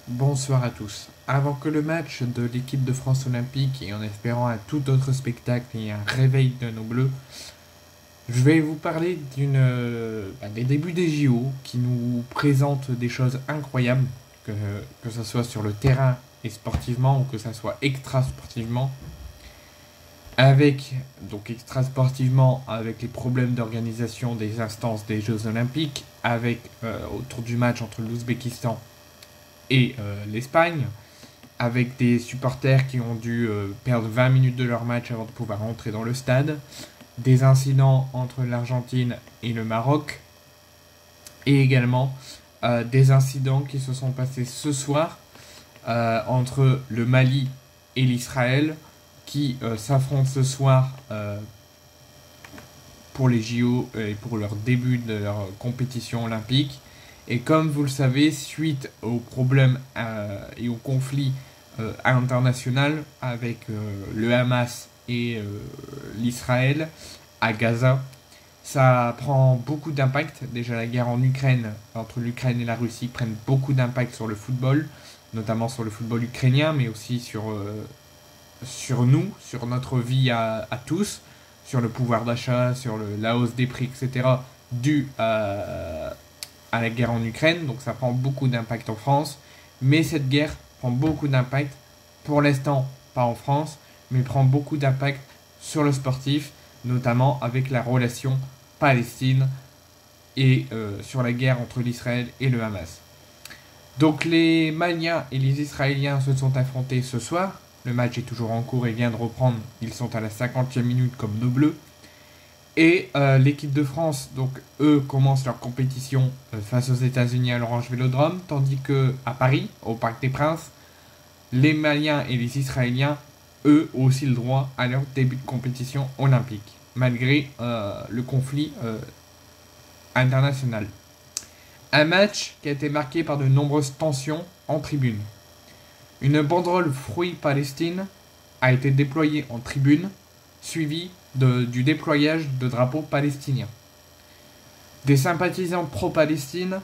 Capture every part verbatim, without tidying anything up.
Bonsoir à tous. Avant que le match de l'équipe de France olympique et en espérant un tout autre spectacle et un réveil de nos bleus, je vais vous parler d'une, euh, bah, des débuts des J O qui nous présentent des choses incroyables, que, que ce soit sur le terrain et sportivement ou que ce soit extra-sportivement. Avec, donc extra-sportivement, avec les problèmes d'organisation des instances des Jeux olympiques, avec euh, autour du match entre l'Ouzbékistan et euh, l'Espagne, avec des supporters qui ont dû euh, perdre vingt minutes de leur match avant de pouvoir rentrer dans le stade, des incidents entre l'Argentine et le Maroc, et également euh, des incidents qui se sont passés ce soir euh, entre le Mali et l'Israël, qui euh, s'affrontent ce soir euh, pour les J O et pour leur début de leur compétition olympique. Et comme vous le savez, suite aux problèmes euh, et au conflit euh, international avec euh, le Hamas et euh, l'Israël à Gaza, ça prend beaucoup d'impact. Déjà, la guerre en Ukraine, entre l'Ukraine et la Russie, prennent beaucoup d'impact sur le football, notamment sur le football ukrainien, mais aussi sur, euh, sur nous, sur notre vie à, à tous, sur le pouvoir d'achat, sur le, la hausse des prix, et cetera, dû à, à la guerre en Ukraine. Donc ça prend beaucoup d'impact en France. Mais cette guerre prend beaucoup d'impact, pour l'instant, pas en France, mais prend beaucoup d'impact sur le sportif, notamment avec la relation Palestine et euh, sur la guerre entre l'Israël et le Hamas. Donc les Maliens et les Israéliens se sont affrontés ce soir. Le match est toujours en cours et vient de reprendre. Ils sont à la cinquantième minute comme nos bleus. Et euh, l'équipe de France, donc eux, commencent leur compétition euh, face aux États-Unis à l'Orange Vélodrome, tandis que à Paris, au Parc des Princes, les Maliens et les Israéliens, eux, ont aussi le droit à leur début de compétition olympique, malgré euh, le conflit euh, international. Un match qui a été marqué par de nombreuses tensions en tribune. Une banderole Free Palestine a été déployée en tribune, suivie de, du déployage de drapeaux palestiniens. Des sympathisants pro-Palestine,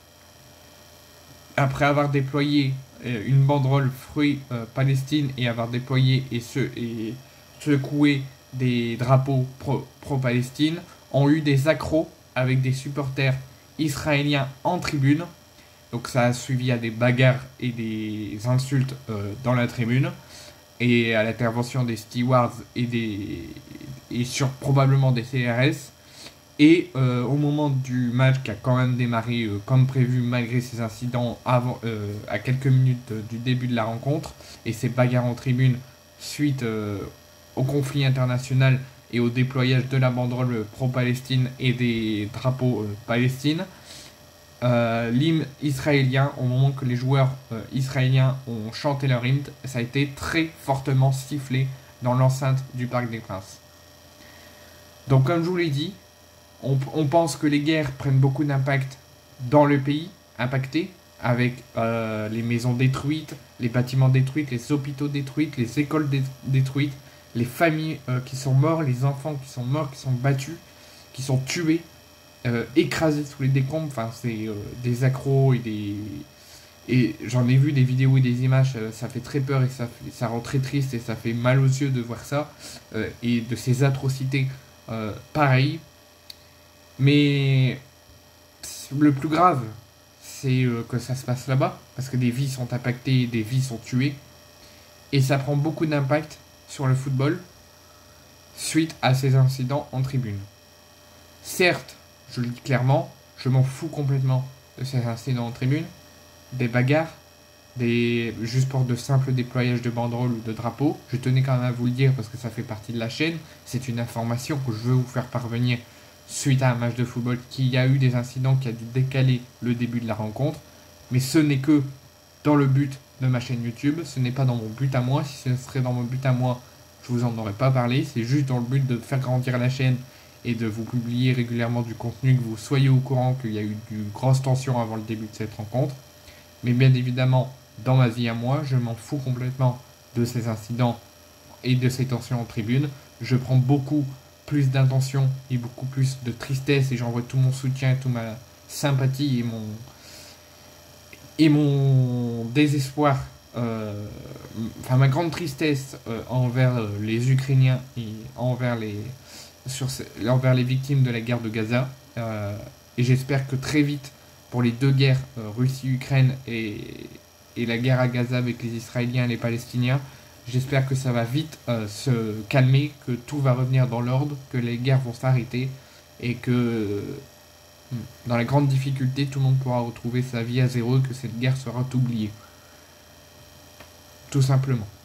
après avoir déployé euh, une banderole Free euh, Palestine et avoir déployé et, se, et secoué des drapeaux pro, pro-Palestine, ont eu des accros avec des supporters israéliens en tribune. Donc ça a suivi à des bagarres et des insultes euh, dans la tribune et à l'intervention des stewards et des et sur probablement des C R S. Et euh, au moment du match qui a quand même démarré euh, comme prévu malgré ces incidents avant, euh, à quelques minutes euh, du début de la rencontre et ces bagarres en tribune suite euh, au conflit international et au déployage de la banderole pro-Palestine et des drapeaux euh, palestines, euh, l'hymne israélien, au moment que les joueurs euh, israéliens ont chanté leur hymne, ça a été très fortement sifflé dans l'enceinte du Parc des Princes. Donc comme je vous l'ai dit, on, on pense que les guerres prennent beaucoup d'impact dans le pays impacté, avec euh, les maisons détruites, les bâtiments détruits, les hôpitaux détruits, les écoles dé détruites, les familles euh, qui sont mortes, les enfants qui sont morts, qui sont battus, qui sont tués, euh, écrasés sous les décombres. Enfin, c'est euh, des accros et des... Et j'en ai vu des vidéos et des images, euh, ça fait très peur et ça, ça rend très triste et ça fait mal aux yeux de voir ça, euh, et de ces atrocités euh, pareilles. Mais le plus grave, c'est euh, que ça se passe là-bas, parce que des vies sont impactées, des vies sont tuées, et ça prend beaucoup d'impact sur le football suite à ces incidents en tribune. Certes, je le dis clairement, je m'en fous complètement de ces incidents en tribune, des bagarres, des juste pour de simples déployages de banderoles ou de drapeaux. Je tenais quand même à vous le dire parce que ça fait partie de la chaîne, c'est une information que je veux vous faire parvenir suite à un match de football, qu'il y a eu des incidents qui a dû décaler le début de la rencontre, mais ce n'est que dans le but de ma chaîne YouTube, ce n'est pas dans mon but à moi. Si ce serait dans mon but à moi, je vous en aurais pas parlé, c'est juste dans le but de faire grandir la chaîne et de vous publier régulièrement du contenu, que vous soyez au courant qu'il y a eu de grosses tensions avant le début de cette rencontre. Mais bien évidemment, dans ma vie à moi, je m'en fous complètement de ces incidents et de ces tensions en tribune. Je prends beaucoup plus d'intention et beaucoup plus de tristesse et j'envoie tout mon soutien et toute ma sympathie et mon et mon désespoir, euh, enfin ma grande tristesse euh, envers euh, les Ukrainiens et envers les, sur ce- envers les victimes de la guerre de Gaza. Euh, et j'espère que très vite, pour les deux guerres, euh, Russie-Ukraine et, et la guerre à Gaza avec les Israéliens et les Palestiniens, j'espère que ça va vite euh, se calmer, que tout va revenir dans l'ordre, que les guerres vont s'arrêter et que euh, dans la grande difficulté, tout le monde pourra retrouver sa vie à zéro et que cette guerre sera oubliée. Tout simplement.